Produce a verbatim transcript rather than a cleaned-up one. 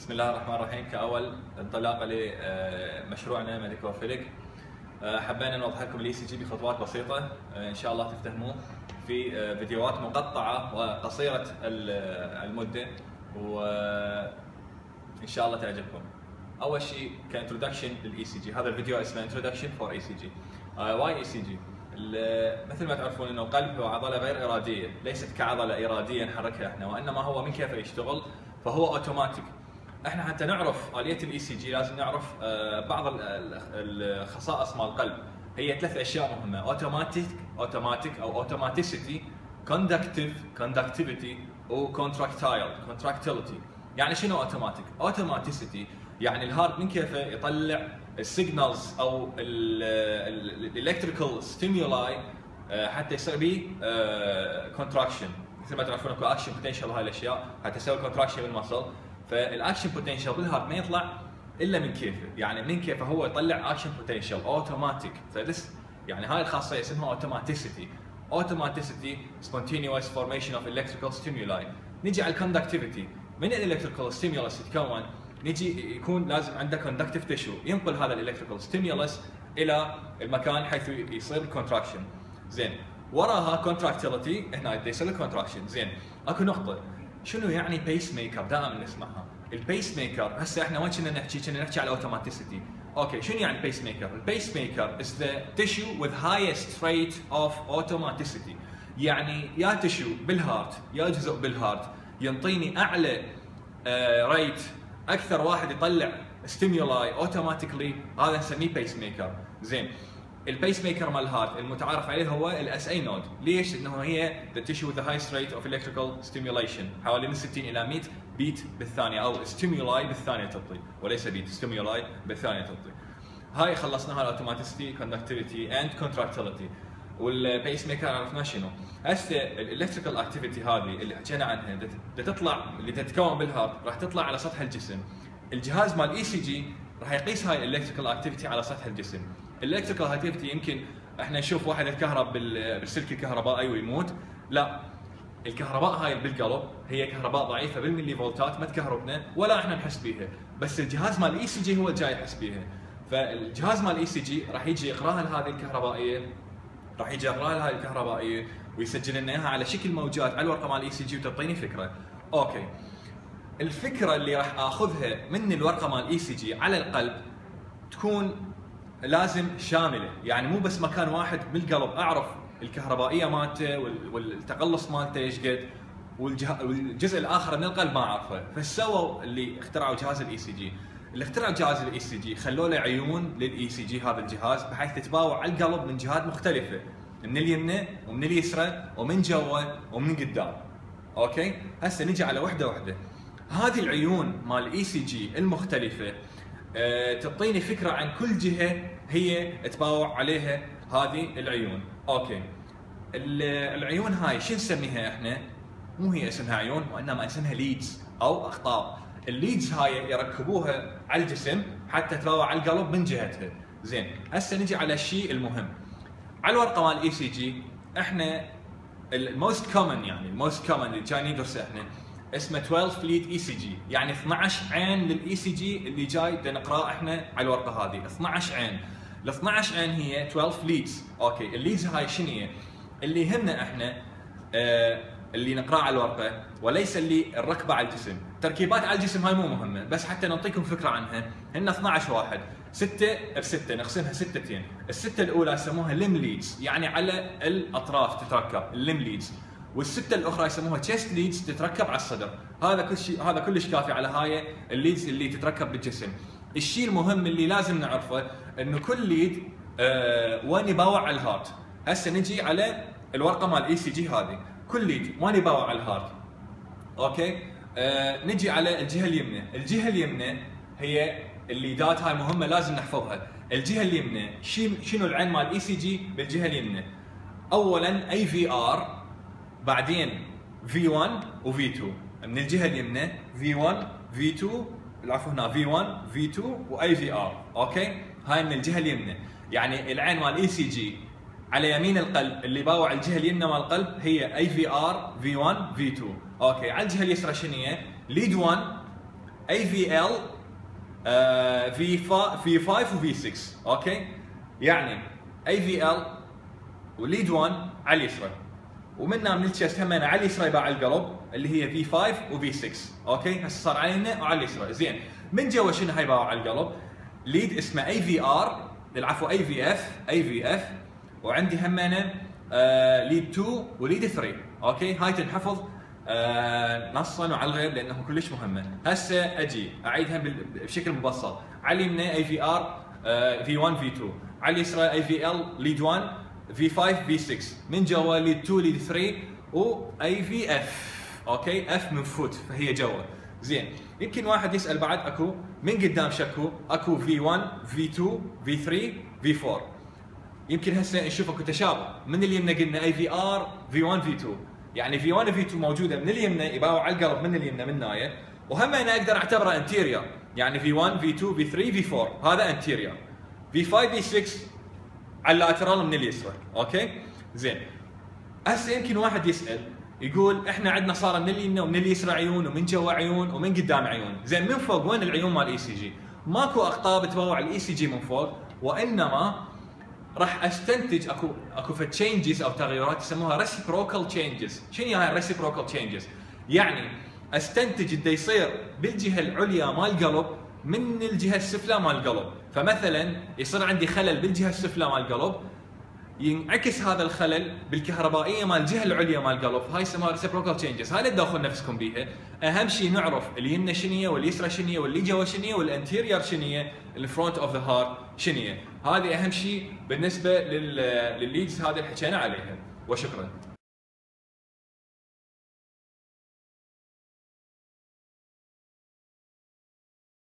بسم الله الرحمن الرحيم. كأول انطلاقة لمشروعنا ميديكوفيليك حبينا نوضح لكم الاي سي جي بخطوات بسيطة ان شاء الله تفتهموه في فيديوهات مقطعة وقصيرة المدة وان شاء الله تعجبكم. اول شيء كانترودكشن للاي سي جي، هذا الفيديو اسمه انترودكشن فور اي سي جي. واي اي سي جي؟ مثل ما تعرفون انه القلب هو عضله غير اراديه، ليست كعضله اراديه نحركها احنا، وانما هو من كيف يشتغل فهو اوتوماتيك. احنا حتى نعرف اليه الاي سي جي لازم نعرف بعض الخصائص مال القلب. هي ثلاث اشياء مهمه: اوتوماتيك اوتوماتيك او اوتوماتيسيتي، كوندكتيف كوندكتيفيتي، وكونتراكتايل كونتراكتيليتي. يعني شنو اوتوماتيك؟ اوتوماتيسيتي يعني الهارت من كيفه يطلع السيجنالز او الالكتريكال ستيمولاي حتى يصير به كونتراكشن. مثل ما تعرفون اكو اكشن بوتنشال وهاي الاشياء حتى يسوي كونتراكشن بالمصل. فالاكشن بوتنشال بالهارت ما يطلع الا من كيفه، يعني من كيفه هو يطلع اكشن بوتنشال اوتوماتيك. فلس يعني هاي الخاصيه اسمها اوتوماتيسيتي. اوتوماتيسيتي سبونتينيوس فورميشن اوف الكتريكال ستيمولاي. نجي على الكوندكتيفيتي. من الالكتريكال ستيمولس يتكون؟ نجي يكون لازم عنده كوندكتيف تيشو ينقل هذا الالكتريكال ستيمولس الى المكان حيث يصير كونتراكشن. زين، وراها كونتراكتيليتي، هنا يصير الكونتراكشن. زين، اكو نقطه، شنو يعني بيس ميكر؟ دائما نسمعها البيس ميكر. هسه احنا وين كنا نحكي؟ كنا نحكي على اوتوماتيسيتي. اوكي، شنو يعني بيس ميكر؟ البيس ميكر is the tissue with highest rate of automaticity. يعني يا تشو بالهارت يا جزء بالهارت ينطيني اعلى ريت، uh, اكثر واحد يطلع ستيمولاي اوتوماتيكلي، هذا نسميه بيس ميكر. زين، البيس ميكر مال الهارت المتعارف عليه هو الاس اي نود. ليش؟ لانه هي the tissue with the highest rate of electrical stimulation، حوالي من ستين الى مئة بيت بالثانيه، او ستيمولاي بالثانيه تعطي، وليس بيت، ستيمولاي بالثانيه تعطي. هاي خلصناها الاوتوماتيسيتي، كوندكتيفيتي اند كونتراكتيليتي. والبيس ميكر عرفنا شنو. هسه الالكتريكال اكتيفيتي هذه اللي حكينا عنها بدها تطلع، اللي تتكون بالهارت راح تطلع على سطح الجسم. الجهاز مال اي سي جي راح يقيس هاي الالكتريكال اكتيفيتي على سطح الجسم. الالكتريكال اكتيفيتي يمكن احنا نشوف واحد يتكهرب بالسلك الكهربائي ويموت، لا، الكهرباء هاي بالقلب هي كهرباء ضعيفه بالملي فولتات ما تكهربنا ولا احنا نحس بيها، بس الجهاز مال الاي سي جي هو جاي يحس بيها. فالجهاز مال الاي سي جي راح يجي يقراها لهذه الكهربائيه، راح يجي يقراها لهذه الكهربائيه ويسجل لنا اياها على شكل موجات على الورقه مال الاي سي جي وتعطيني فكره. اوكي، الفكره اللي راح اخذها من الورقه مال الاي سي جي على القلب تكون لازم شامله، يعني مو بس مكان واحد بالقلب اعرف الكهربائيه مالته والتقلص مالته ايش قد، والجزء الاخر من القلب ما اعرفه. فسووا اللي اخترعوا جهاز الاي سي جي، اللي اخترعوا جهاز الاي سي جي خلوا له عيون للاي سي جي هذا الجهاز بحيث تتباوع على القلب من جهات مختلفه، من اليمنى ومن اليسرى ومن جوا ومن قدام. اوكي، هسه نجي على وحده وحده. هذه العيون مال الاي سي جي المختلفه أه تعطيني فكره عن كل جهه هي تباوع عليها هذه العيون. اوكي، العيون هاي شو نسميها احنا؟ مو هي اسمها عيون وانما اسمها ليدز او اخطاب. الليدز هاي يركبوها على الجسم حتى تباوع على القلب من جهتها. زين، هسه نجي على الشيء المهم. على الورقه مال الاي سي جي احنا الموست كومن، يعني الموست كومن اللي جاي ندرسه احنا اسمه اثنا عشر فليت اي سي جي، يعني اثنا عشر عين للاي سي جي اللي جاي بدنا نقراه احنا على الورقه هذه. اثنا عشر عين، ال اثنا عشر عين هي اثنا عشر فليتس. اوكي، الليدز هاي شنو هي؟ اللي يهمنا احنا آه اللي نقراه على الورقه وليس اللي نركبه على الجسم. تركيبات على الجسم هاي مو مهمه، بس حتى نعطيكم فكره عنها. هن اثنا عشر واحد، ستة بستة نقسمها ستتين. الستة الأولى يسموها ليم ليدز، يعني على الأطراف تتركب الليم ليدز، والستة الأخرى يسموها تشيست ليدز تتركب على الصدر. هذا كل شيء، هذا كلش كافي على هاي الليدز اللي تتركب بالجسم. الشيء المهم اللي لازم نعرفه إنه كل ليد آه وين يباوع على الهارت. هسه نجي على الورقة مال اي سي جي هذه، كل ليد وين يباوع على الهارت. اوكي، آه نجي على الجهة اليمنى، الجهة اليمنى هي الليدات هاي مهمه لازم نحفظها. الجهه اليمنى شنو العين مال اي سي جي بالجهه اليمنى؟ اولا اي في ار، بعدين في واحد وفي اثنين من الجهه اليمنى، في واحد في اثنين، العفو هنا في واحد في اثنين واي في ار. اوكي، هاي من الجهه اليمنى، يعني العين مال اي سي جي على يمين القلب اللي باوع الجهه اليمنى مال القلب هي اي في ار في واحد في اثنين. اوكي، على الجهه اليسرى شنو هي؟ ليد واحد اي في ال في في خمسة وفي ستة. اوكي، يعني اي في ال وليد واحد على اليسرى، ومنها من الشيست همنا على اليسرى يباع على القلب اللي هي في خمسة وفي ستة. اوكي، هسه صار علينا وعلى اليسرى. زين، من جوا شنو هيباعوا على القلب؟ ليد اسمه اي في ار، العفو اي في اف، اي في اف، وعندي همنا آه ليد اثنين وليد ثلاثة. اوكي، هاي تنحفظ آه نصا وعلى الغيب لانه كلش مهمه. هسه اجي اعيدها بشكل مبسط. على اليمين اي في ار آه في واحد في اثنين، على اليسرى اي في ال ليد واحد في خمسة في ستة، من جوا ليد اثنين ليد ثلاثة واي في اف. اوكي، اف من فوت فهي جوا. زين، يمكن واحد يسال بعد اكو من قدام شكو، اكو في واحد في اثنين في ثلاثة في أربعة. يمكن هسه نشوف اكو تشابه. من اليمنى قلنا اي في ار في واحد في اثنين، يعني في واحد في اثنين موجوده من اليمنى يباعوا على القلب من اليمنى من نايه، وهم انا اقدر اعتبره انتيريور، يعني في واحد في اثنين في ثلاثة في أربعة هذا انتيريور، في خمسة في ستة على اللاترال من اليسرى. اوكي، زين. هسه يمكن واحد يسال يقول احنا عندنا صار من اليمنى ومن اليسرى عيون ومن جوا عيون ومن قدام عيون، زين من فوق وين العيون مال الاي سي جي؟ ماكو اقطاب تباوع الاي سي جي من فوق، وانما راح استنتج اكو اكو في تشينجز او تغيرات يسموها ريسيبروكال تشينجز. شنو هاي الريسيبروكال تشينجز؟ يعني استنتج اللي يصير بالجهه العليا مال القلب من الجهه السفلى مال القلب، فمثلا يصير عندي خلل بالجهه السفلى مال القلب، ينعكس هذا الخلل بالكهربائيه مال الجهه العليا مال القلب، هاي يسموها ريسيبروكال تشينجز. هاي اللي تداخل نفسكم بيها. اهم شيء نعرف اليمنى شنيه واليسرى شنيه واللي جوا شنيه والانتيريور شنيه، الفرونت اوف ذا هارت شنيه. هذه اهم شيء بالنسبه للليدز هذه اللي حكينا عليها، وشكرا.